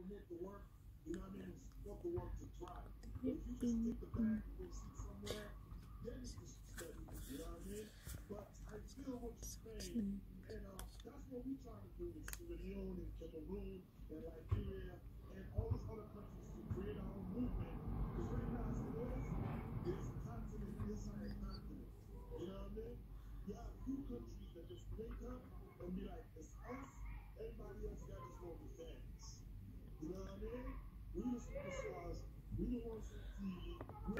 promote the work, you know what I mean, and support the work to thrive. But if you just take the bag and go sit somewhere, then it's disrespectful, you know what I mean? But I feel what you're saying, and that's what we trying to do in Sierra Leone and Cameroon and Liberia and all these other countries to create our own movement. Because right now, as it is, there's a continent inside a continent. You know what I mean? You have few countries that just link up and be like, it's us, everybody else got this little defense. You know what I mean? We the superstars, we the ones on TV,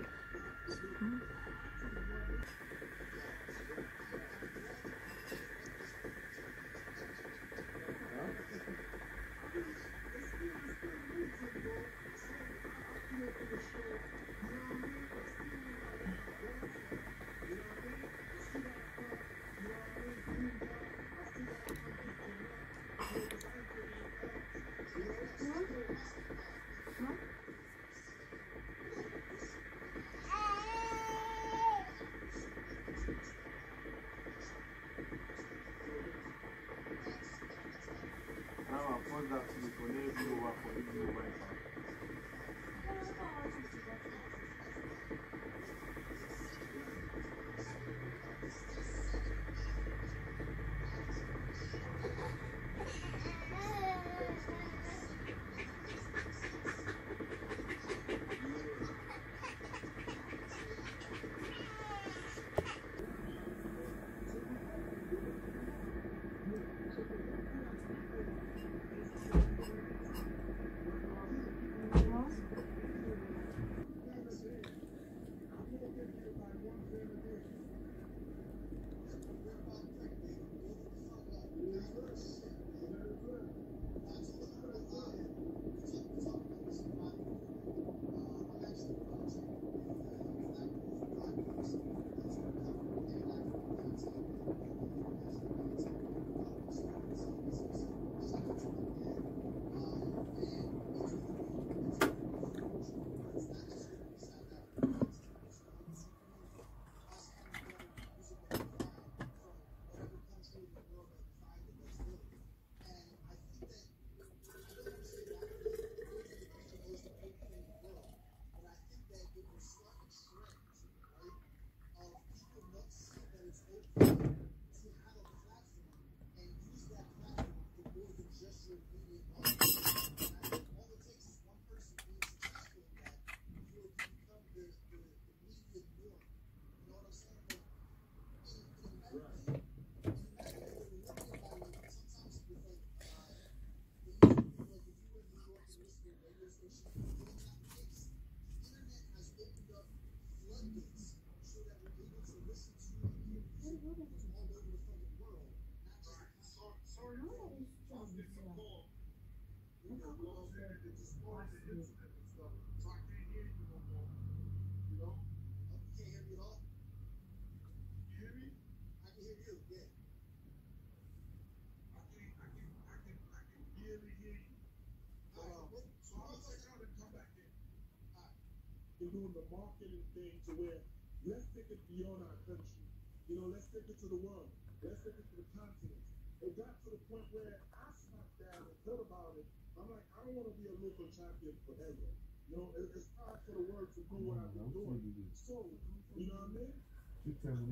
doing the marketing thing to where let's take it beyond our country. You know, let's take it to the world. Let's take it to the continent. It got to the point where I sat down and thought about it. I'm like, I don't want to be a local champion forever. You know, it's time for the world to do what I've been doing. So, you know what I mean? Take time,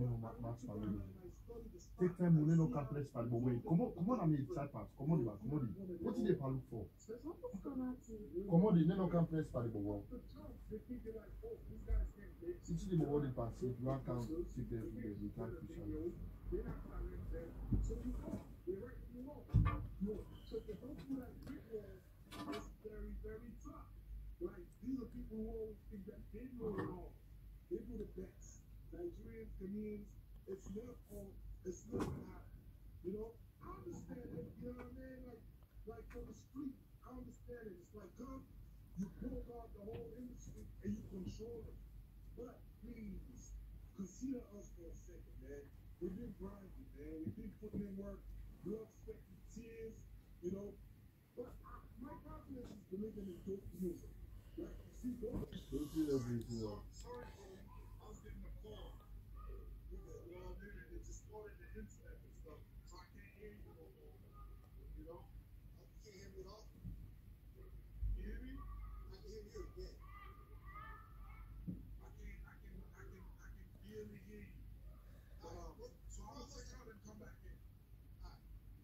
we no complex for the way. Comment on est ça passe? Comment il va? Comment il? What did they parle for? Comment il no complex for the way? Si tu dis bon de passer, tu vas quand tu te we can't push on. So to go through that pitfall is very, very tough. Like, these are people who always think that they know it all. They do the best. Nigerians, Ghanaians, it's their fault. It's not that. You know, I understand it. You know what I mean? Like from the street, I understand it. It's like, come, you pull out the whole industry and you control it. But please, consider us for a second, man. We've been grinding, man. We've been putting in work, blood, sweat, and tears, you know. But my confidence is believing in dope music. Like, see, sorry, I was getting a call. Well, they just started the internet and stuff, so I can't hear you no more. You know? You can't hear me at all? hear me? I can hear you. Yeah. I can barely hear you. So I'm gonna take out and come back in. All right.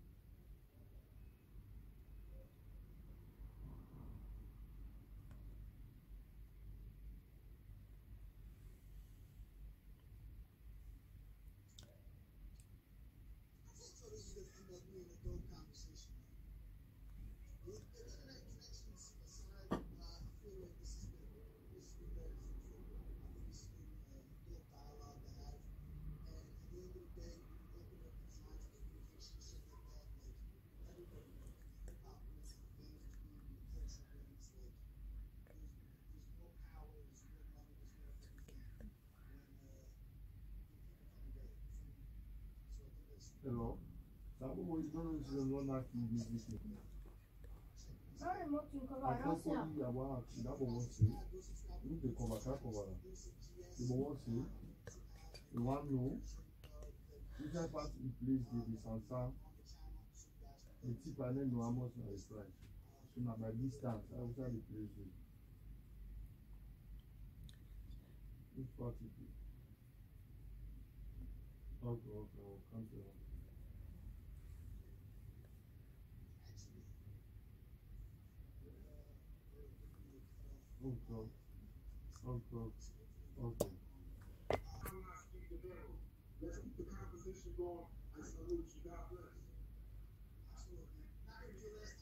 So this is gonna end up being a dope conversation. With the internet connections aside, I feel like this has been very fruitful. I think this has been a good dialogue to have. And at the end of the day, when you open up these lines of communication, shit like that, like everybody wins. The hip hop wins, the fans win, the culture wins. Like there's more power, there's more money, there's more everything when people come together. So I think that's. Hello. Ça vous voyez dans le monde qui musique. Non, moi, tu me À compares quoi l'ancien. il y avoir accident pour moi aussi. Nous de combattre pour voilà. C'est bon aussi. Le one no. If I pass in place the sansa. Le petit panel nous amos dans les flash. Sur ma distance, ça vous a le plaisir. Une fois tu peux. Ok, quand tu vas. Okay. Let's keep the conversation going. I salute you. God bless. Absolutely.